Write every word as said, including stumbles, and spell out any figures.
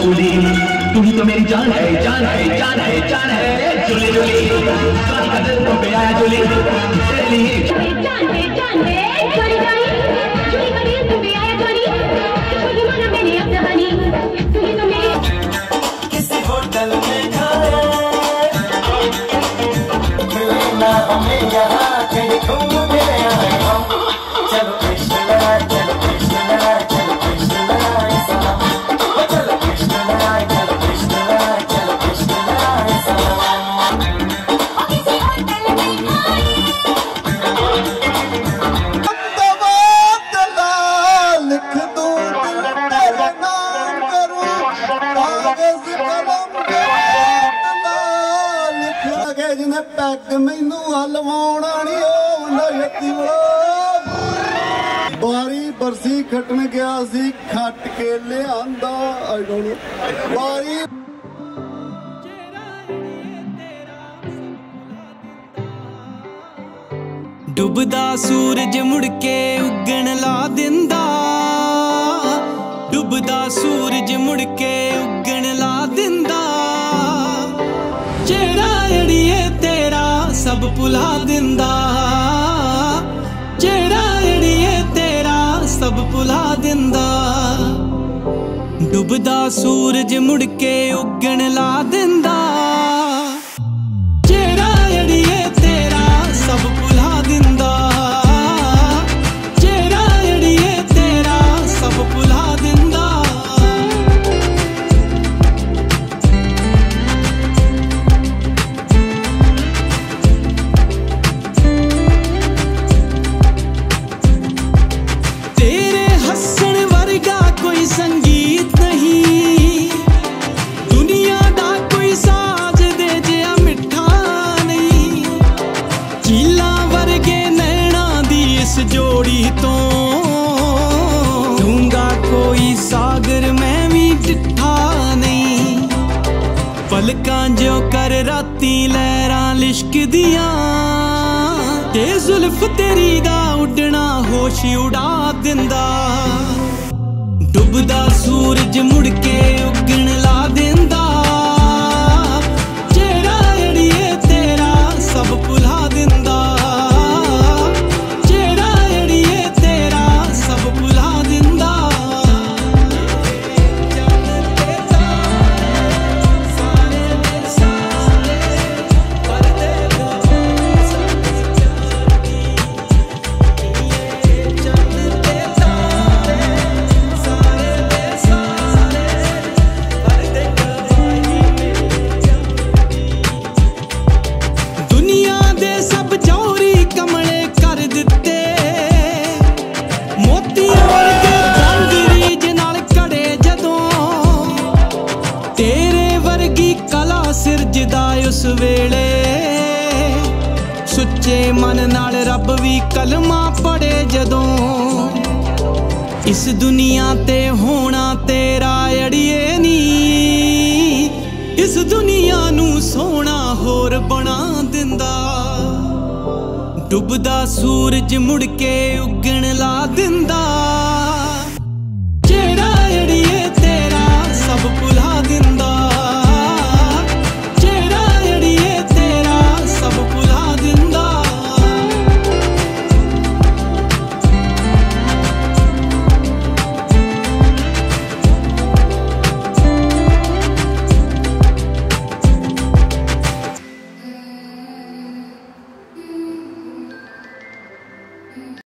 जूली, तू ही तो मेरी जान है, जान है, जान है, जान है। जूली जूली जानी का दिल तो पे आया जूली तेरे लिए। जान है, जान है, जानी जानी जूली का दिल तो पे आया जानी, छोड़ माना मैंने अब कहानी, तू ही तो मेरी। किसी होटल में खाए मिलना हमें यहाँ कहीं घूमने आए हम। चलो कृष्ण लाए, चलो कृष्ण लाए, चलो कृष्ण लाए सलाम। चलो कृष्ण लाए, चलो कृष्ण लाए, चलो कृष्ण लाए सलाम। किसी होटल में खाए लिख दूं दिल तेरे नाम करूं, कागज कलम लिख लगे जिन्हें पैग मैनू हलवाउणा नहीं आउंदा छत्ती बारी बरसी खटन गया सी खट के लिआंदा आई डोंट नो बारी। डुबदा सूरज मुड़ के उगण ला दिंदा, डुबदा सूरज मुड़ के उगण ला दिंदा, चेहरा अड़िए तेरा सब भुला दिंदा, चेहरा अड़िए तेरा सब भुला दिंदा। डुबदा सूरज मुड़ के उगण ला दिंदा, चेहरा अड़िए तेरा सब भुला दिंदा, चेहरा अड़िए तेरा सब भुला दिंदा। तेरे हसन वर्गा कोई संगीत नहीं, दुनिया दा कोई साज दे जिया मिठा नहीं, चीला वर्गे नैना दी इस जोड़ी तो दूंगा कोई सागर मैं भी डिठा नहीं। पलकां जो कर राती लहरां लिश्क दियां, ते जुल्फ तेरी दा उड़ना होश उड़ा दिंदा। डुबदा सूरज मुड़ के उगण ला दिंदा, चेहरा अड़िए तेरा सब भुला दिंदा, चेहरा अड़िए तेरा सब भुला दिंदा। दुनिया दे सब जौहरी कमले कर दिते, मोतियां वर्गे रंग रीज नाल कड़े जदों, तेरे वर्गी कला सिरजदा उस वेले, सुच्चे मन नाल रब भी कलमा पढ़े जदों। इस दुनिया ते होना तेरा अड़िए नी, इस दुनिया नू सोना होर बना दिंदा। डुबदा सूरज मुड़ के उगण ला दिंदा,